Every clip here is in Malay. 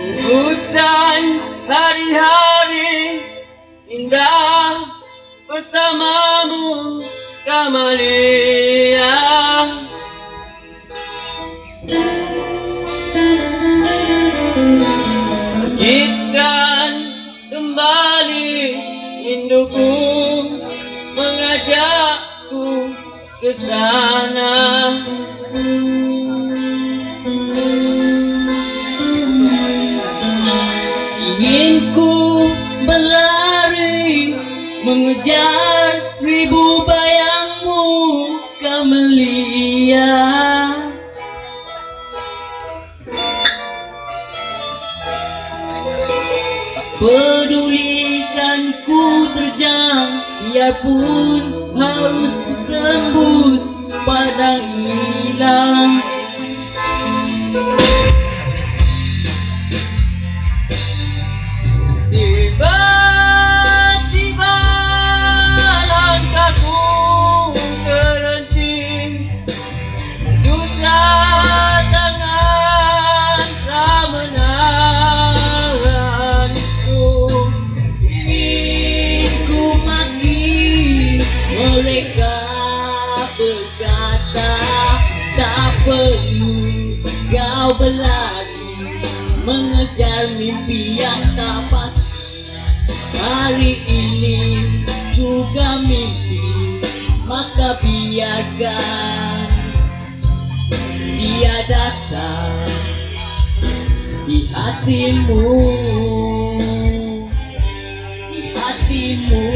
Urusan hari-hari indah bersamamu, Kamalia. Bangkitkan kembali rinduku, mengajakku ke sana. Ingin ku berlari mengejar 1000 bayangmu, Kamalia. Tak pedulikan ku terjang, biarpun harus ku tembus padang hilang. Tiba-tiba langkahku terhenti, juta tangan telah menahanku. Ingin ku mati, mereka berkata tak perlu kau berlari mengejar mimpi yang tak pasti. Hari ini juga mimpi, maka biarkan dia datang di hatimu, di hatimu.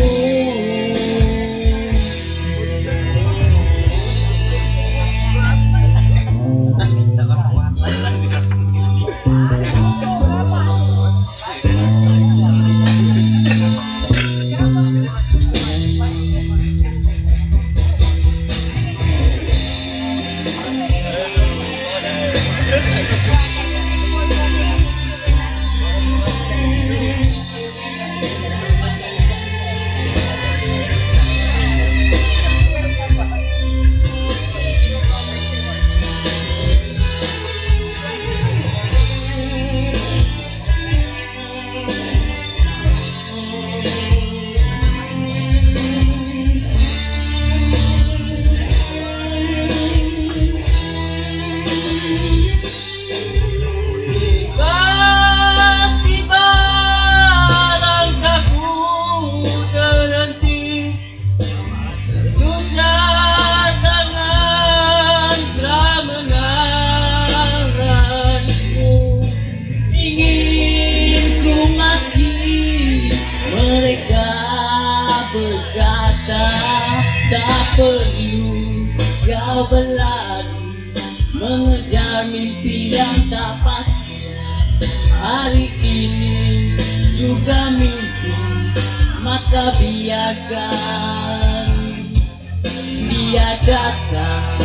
Tak perlu kau berlari mengejar mimpi yang tak pasti. Hari ini juga mimpi, maka biarkan dia datang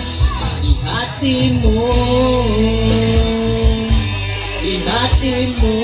di hatimu, di hatimu.